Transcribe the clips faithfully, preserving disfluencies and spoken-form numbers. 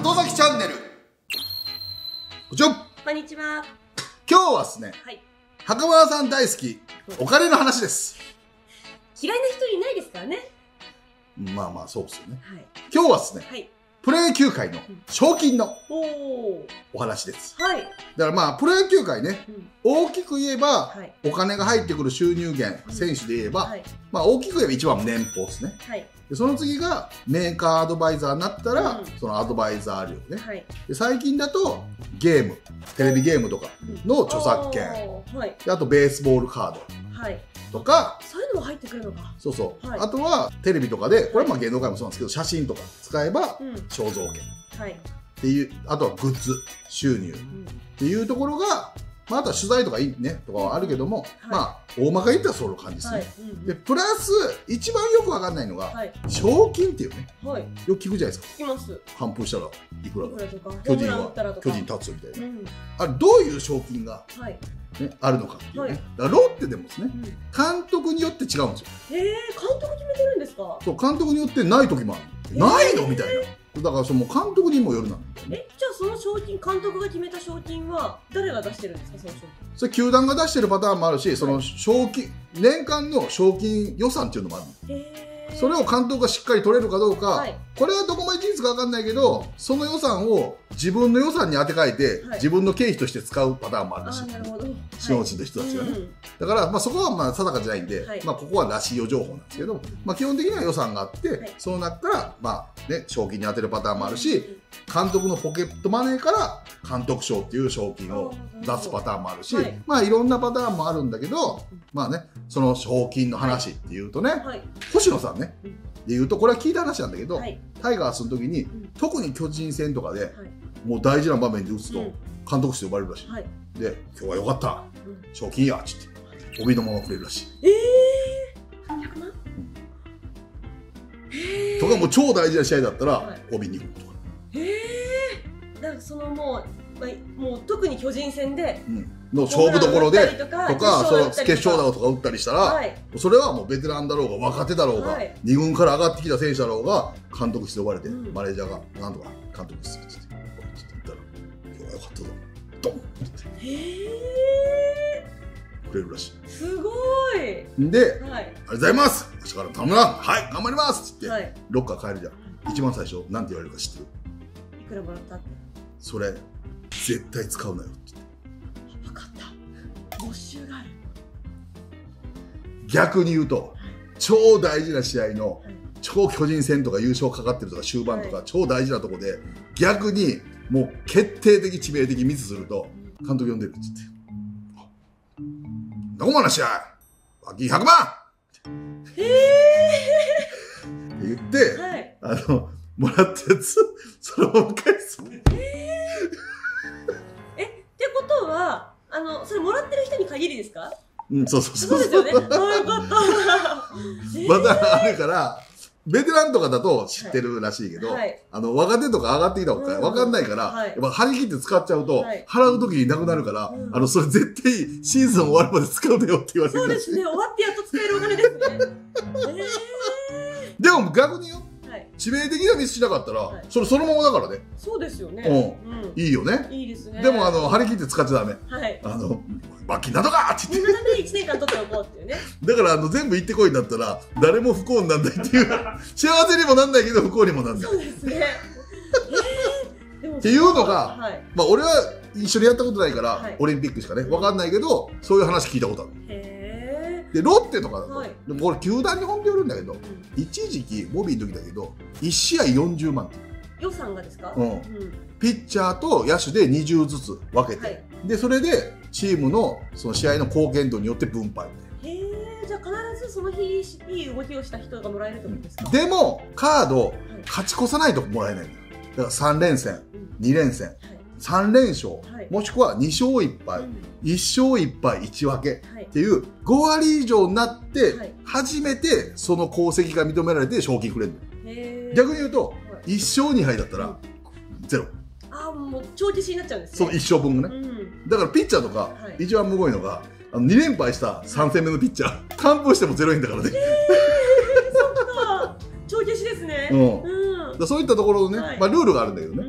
里崎チャンネル。こんにちは。 こんにちは。 今日はですね、 はい。 袴田さん大好きお金の話です。 嫌いな人いないですからね。 まあまあそうですよね。 はい。 今日はですね、 はい。 プロ野球界の賞金のおお。 お話です。 はい。 だからまあプロ野球界ね、 うん、 大きく言えば、 はい、 お金が入ってくる収入源、うん、選手で言えば、はい、まあ大きく言えば一番年俸ですね。はい。でその次がメーカーアドバイザーになったら、うん、そのアドバイザー料ね。はい。で最近だとゲーム、テレビゲームとかの著作権、うん、はい。であとベースボールカード。はい。とか、 そういうのも入ってくるのか。 そうそう。はい、あとはテレビとかで、これはまあ芸能界もそうなんですけど、写真とか使えば肖像権。はい。っていう、あとはグッズ収入っていうところが、まあ、あとは取材とかいいねとかはあるけども、はい、まあ大まかに言ったらその感じですね。はい、うんうん、でプラス一番よくわかんないのが、はい、賞金っていうね、はい、よく聞くじゃないですか。聞きます。完封したらいくらだとか、巨人は巨人立つみたいな、うん、あれどういう賞金が、はいね、あるのかっていうね、はい、だからロッテでもですね、うん、監督によって違うんですよ。 へえ、監督決めてるんですか。 そう、監督によってない時もある。ないのみたいな。だからその監督にもよるなんだよね。 え、じゃあその賞金、監督が決めた賞金は誰が出してるんですか、その賞金。 それ球団が出してるパターンもあるし、その賞金、年間の賞金予算っていうのもあるの。へー。それを監督がしっかり取れるかどうか、はい、これはどこまで事実か分かんないけど、その予算を自分の予算に当て替えて、はい、自分の経費として使うパターンもあるらしい。資本主の人たちがね、はい、だから、まあ、そこはまあ定かじゃないんで、はい、まあここはらしいよ情報なんですけど、まあ、基本的には予算があって、はい、その中からまあ、ね、賞金に当てるパターンもあるし、監督のポケットマネーから監督賞っていう賞金を出すパターンもあるし、はい、まあいろんなパターンもあるんだけど、まあね、その賞金の話っていうとね、はいはい、星野さんね、で言うとこれは聞いた話なんだけど、はい、タイガースの時に、うん、特に巨人戦とかで、はい、もう大事な場面で打つと、うん、監督室呼ばれるらしい、はい、で今日はよかった、うん、賞金やっつって帯のままくれるらしい。えー、さんびゃくまん、うん、とかもう超大事な試合だったら、はい、帯にほんとか。 へえー、だからそのもう、もう特に巨人戦で、うん、 の勝負どころでとか、その決勝打とか打ったりしたら、はい、それはもうベテランだろうが若手だろうが、はい、に軍から上がってきた選手だろうが監督室呼ばれて、うん、マネージャーが「なんとか監督室」って言って言ったら「今日はよかったぞドン!」ってへえくれるらしい。 すごいで、はい、ありがとうございます、明日から頼むな、はい頑張りますって言って、はい、ロッカー帰るじゃん。一番最初なんて言われるか知ってる？ いくらもらった？ それ絶対使うなよって言って。 分かった、没収がある。 逆に言うと、はい、超大事な試合の、はい、超巨人戦とか優勝かかってるとか終盤とか、はい、超大事なとこで逆にもう決定的致命的ミスすると監督呼んでるって言って「どこまで試合罰金ひゃくまん!」へーって言って、はい、あのもらったやつそのまま返す。 えってことはあのそれもらってる人に限りですか？ うん、そうそうそう。 そうですよね。そういうこと。 またあるから、ベテランとかだと知ってるらしいけど、はい、あの若手とか上がってきた方が分かんないから、はい、やっぱ張り切って使っちゃうと、はい、払う時になくなるから、うん、あのそれ絶対シーズン終わるまで使うなよって言われてる。 そうですね。終わってやっと使えるお金ですね。 えー、でも逆によ。致命的なミスしなかったら、はい、それそのままだからね。 そうですよね。 うん、うん、いいよね。 いいですね。 でもあの張り切って使っちゃダメ。はい。あの罰金だとかって言って。 念のためいちねんかん取っておこうっていうね。 だからあの全部行ってこいんだったら誰も不幸になんないっていう幸せにもなんないけど不幸にもなんない。 そうですね。 えー、っていうのが、はい、まあ俺は一緒にやったことないから、はい、オリンピックしかね分かんないけどそういう話聞いたことある。へー。でロッテとかだと、はい、でもこれ球団に本当によるんだけど、うん、一時期ボビーの時だけどいち試合よんじゅうまんって予算がですか？ うん、うん、ピッチャーと野手でにじゅうずつ分けて、はい、でそれでチームのその試合の貢献度によって分配。へえ、じゃあ必ずその日いい動きをした人がもらえるってことですか？ でもカード、はい、勝ち越さないともらえないんだよ。だからさん連戦、うん、に連戦、はい、さん連勝、はい、もしくはに勝いっ敗、うん、いち勝いっ敗いち分けっていうご割以上になって初めてその功績が認められて賞金くれるの。逆に言うといち勝に敗だったらゼロ。 ああ、もう帳消しになっちゃうんですね。 そのいち勝分がね、うん、だからピッチャーとか一番むごいのがあのに連敗したさん戦目のピッチャー完封してもゼロえんだからね。 そっか、帳消しですね。 うん、うん、だそういったところのね、はい、まあルールがあるんだけどね、うん、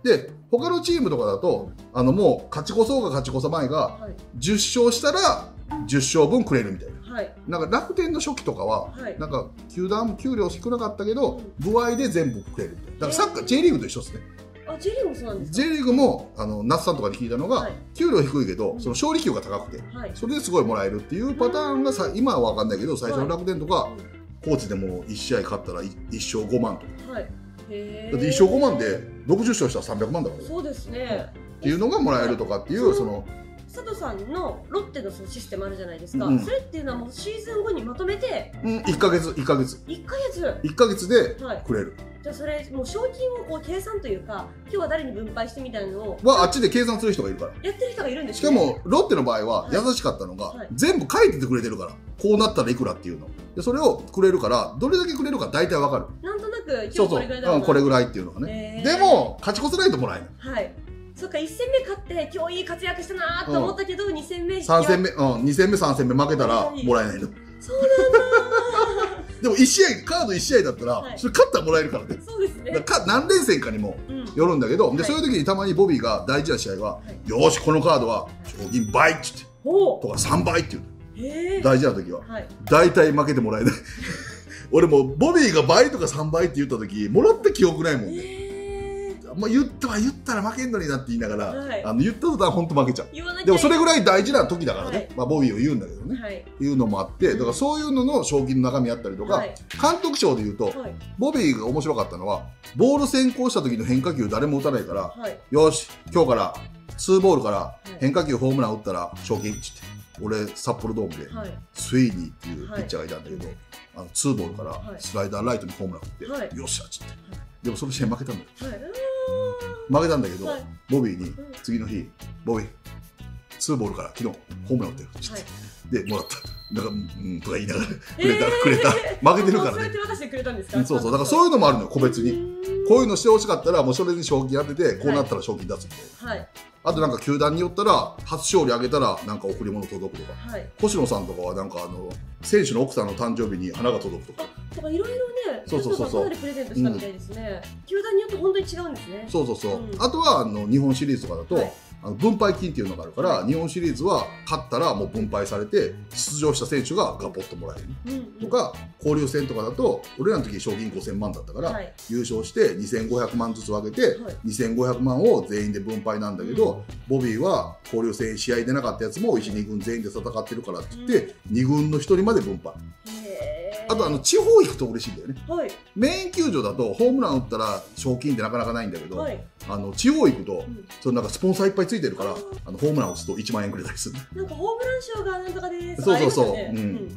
で他のチームとかだとあのもう勝ち越そうが勝ち越さまいが、はい、じゅっ勝したらじゅっ勝分くれるみたいな、はい、なんか楽天の初期とかは、はい、なんか球団給料少なかったけど、うん、歩合で全部くれるみたいな。だからサッカー、えー、J リーグと一緒ですね。 あ、J リーグもそうなんですか。 J リーグもあの那須さんとかに聞いたのが、はい、給料低いけど、うん、その勝利給が高くて、はい、それですごいもらえるっていうパターンがさ、今は分かんないけど最初の楽天とか、はい、コーチでもいち試合勝ったらいっ勝ごまんとか、はい、へだっていっ勝ごまんでろくじゅっ勝したらさんびゃくまんだからね。 そうですね、 っていうのがもらえるとかっていう、はい、その佐藤さんのロッテのそのシステムあるじゃないですか、うん、それっていうのはもうシーズン後にまとめて、 うん、いっかげついっかげついっかげついっかげつでくれる、はい、 じゃあそれもう賞金をこう計算というか今日は誰に分配してみたいなのをはあっちで計算する人がいるからやってる人がいるんですよ、ね、しかもロッテの場合は優しかったのが、はいはい、全部書いててくれてるからこうなったらいくらっていうのでそれをくれるからどれだけくれるか大体わかる。 なんとなく今日これぐらいだろうな、 そうそう、うん、これぐらいっていうのがね、でも勝ち越せないともらえない。 はい、そっかいっ戦目勝って今日いい活躍したなと思ったけど、うん、に戦目さん戦目、うん、に戦目さん戦目負けたらもらえないの。 そうなんだでもいち試合カードいち試合だったら、はい、それ勝ったらもらえるからね。 そうですね。 か何連戦かにもよるんだけど、うん、で、はい、そういう時にたまにボビーが大事な試合は、はい、よーしこのカードは賞金倍って言ってとかさんばいって言う大事な時は、はい、大体負けてもらえない俺もボビーが倍とかさんばいって言った時もらった記憶ないもんね。まあ言ったは言ったら負けんのになって言いながら、はい、あの言った途端本当負けちゃう。でもそれぐらい大事な時だからね、はい、まあボビーを言うんだけどね、はい、いうのもあって、だからそういうのの賞金の中身あったりとか、はい、監督賞で言うと、はい、ボビーが面白かったのはボール先行した時の変化球誰も打たないから、はい、よし今日からツーボールから変化球ホームラン打ったら賞金って言って、俺札幌ドームで、はい、スイニーっていうピッチャーがいたんだけど、はい、あのツーボールからスライダーライトにホームラン打って、はい、よっしゃっつって、はい、でもその試合負けたんだよ、はい、負けたんだけど、はい、ボビーに次の日、ボビーツーボールから昨日ホームラン打ってるって、はい、でもらったなんかうんとか言いながらくれた、えー、くれた負けてるからね。そうやって渡してくれたんですか。そうそう、だからそういうのもあるのよ個別に。こういうのしてほしかったらもうそれに賞金当ててこうなったら賞金出すみたいな、はい、あとなんか球団によったら初勝利あげたらなんか贈り物届くとか、はい、星野さんとかはなんかあの選手の奥さんの誕生日に花が届くとか、 とかいろいろね、そうそうそうそう、かなりプレゼントしたみたいですね、うん、球団によって本当に違うんですね。 そうそうそう、うん、あとはあの日本シリーズとかだと、はい、あの分配金っていうのがあるから、はい、日本シリーズは勝ったらもう分配されて出場した選手がガポッともらえる、うん、とか交流戦とかだと俺らの時賞金ごせんまんだったから、はい、優勝してにせんごひゃくまんずつ分けて、はい、にせんごひゃくまんを全員で分配なんだけど、うん、ボビーは交流戦試合出なかったやつもいち、に軍全員で戦ってるからって言って、うん、に軍のひとりまで分配。あとあの地方行くと嬉しいんだよね、はい、メイン球場だとホームラン打ったら賞金ってなかなかないんだけど、はい、あの地方行くと、うん、そのなんかスポンサーいっぱいついてるから、あのホームラン打つといちまんえんくれたりする。 なんかホームラン賞がなんとかです。 そうそうそう、ね、うん、うん、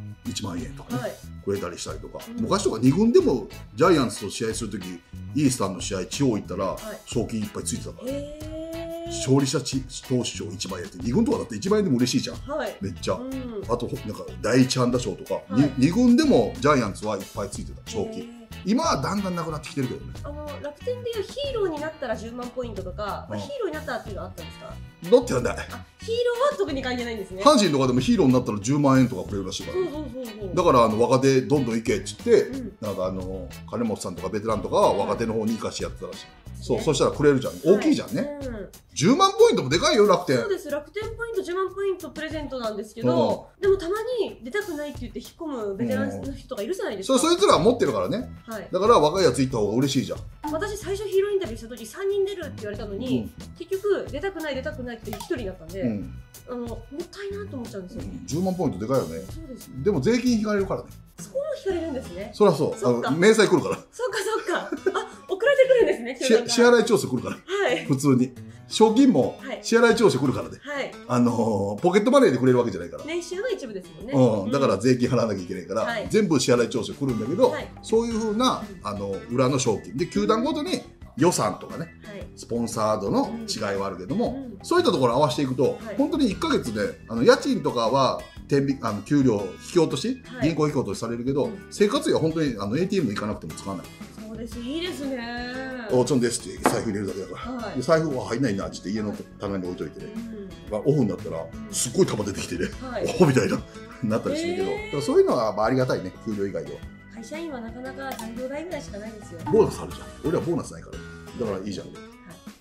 いちまんえんとかね、はい、くれたりしたりとか、うん、昔とかに軍でもジャイアンツと試合するときイースタンの試合地方行ったら賞金いっぱいついてたから、ね、勝利者投手賞いちまんえんってに軍とかだっていちまんえんでも嬉しいじゃん、はい、めっちゃ、うん、あとなんか第一安打賞とか、はい、に軍でもジャイアンツはいっぱいついてた賞金。今はだんだんなくなってきてるけどね。あの楽天でいうヒーローになったらじゅうまんポイントとか、まあ、ヒーローになったらっていうのはあったんですか。 だってはない。 あ、ヒーローは特に関係ないんですね。 阪神とかでもヒーローになったらじゅうまんえんとかくれるらしいから、そうそうそうそう、だからあの若手どんどん行けっつって、うん、なんかあの金本さんとかベテランとかは若手の方に生かしてやってたらしい、うん、そう、そしたらくれるじゃん、大きいじゃんね、はい、うん、じゅうまんポイントもでかいよ楽天。 そうです、楽天ポイントじゅうまんポイントプレゼントなんですけど、うん、でもたまに出たくないって言って引っ込むベテランの人がいるじゃないですか、うん、 そ, そいつらは持ってるからね、はい、だから若いやつ行った方が嬉しいじゃん。 私最初ヒーローインタビューした時さんにん出るって言われたのに、うん、結局出たくない出たくないってひとりになったんで、うん、あのもったいなと思っちゃうんですよ、うん、じゅうまんポイントでかいよね。そうです。でも税金引かれるからね。そこも引かれるんですね。 そりゃそう、あの明細来るから。 そうかそうか、あ、送られてくるんですね。 支払い調整来るから、はい、普通に賞金も支払い調整来るからね、はい、あのー、ポケットマネーでくれるわけじゃないから、 年収の一部ですもんね、 うん、だから税金払わなきゃいけないから、はい、全部支払い調整来るんだけど、はい、そういうふうなあの裏の賞金で球団ごとに予算とかね、はい、スポンサードの違いはあるけども、うん、そういったところを合わせていくと、はい、本当にいっかげつであの家賃とかは天引あの給料引き落とし、はい、銀行引き落としされるけど、生活費は本当にあの エーティーエム 行かなくても使わない。 そうです、いいですね。 おちょんですって財布入れるだけだから、はい、で財布は入んないなって家の棚に置いといてね、うん、まあ、オフになったらすっごい束出てきてね、はい、おみたいななったりするけど、だからそういうのはまあありがたいね、給料以外では。 会社員はなかなか残業代ぐらいしかないですよ。 ボーナスあるじゃん。俺はボーナスないから、だからいいじゃん。はい、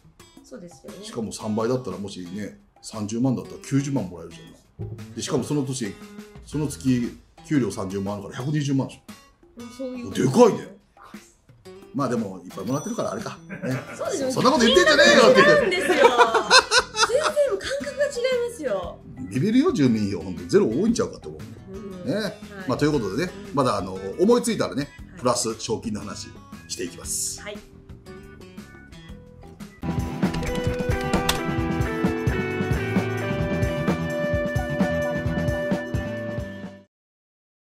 そうですよね。 しかもさんばいだったらもしねさんじゅうまんだったらきゅうじゅうまんもらえるじゃん。でしかもその年その月給料さんじゅうまんからひゃくにじゅうまんでしょ。そういうでかいね。まあでもいっぱいもらってるからあれか、ね、そうですよ。そんなこと言ってんじゃねえよって言うんですよ。全然感覚が違いますよ。ビビるよ住民票本当にゼロ多いんちゃうかと思う、ね。はい、まあということでね、まだあの思いついたらねプラス賞金の話していきます。はい。